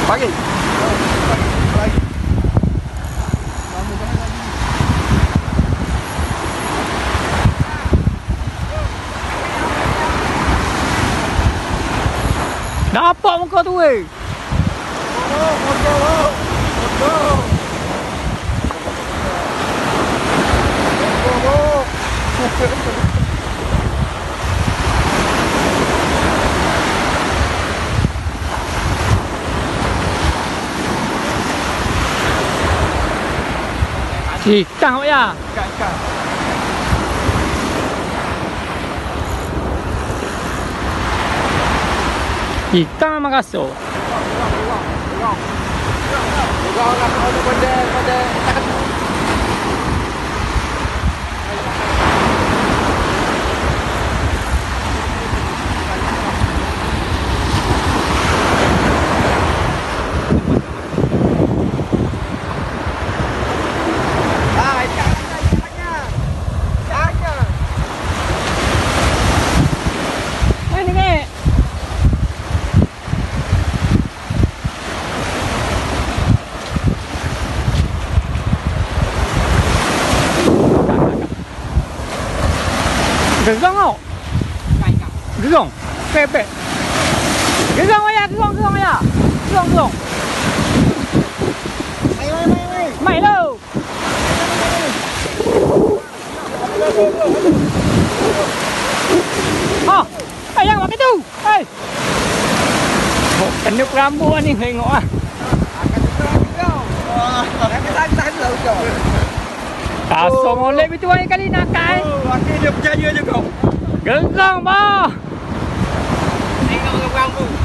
Pagi. Lagi. Dapat muka tu weh. Ikan apa ya? Ikan. Ikan memang kasar. Orang pada Gerang tau. Gerang. Pepek. Gerang ayah, gerang ayah. Gerang. Mai đâu. Oh, ayang pakai tu. Hei. Oh, kena rambut ni tengok ah. Kasar molek itu hari kali nak kai. Akhirnya berjaya je kau. Gerang bah. Tengok rambut.